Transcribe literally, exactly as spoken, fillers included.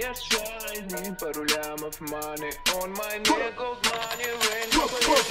shiny. Пару лямов money on my neck, gold money, rain.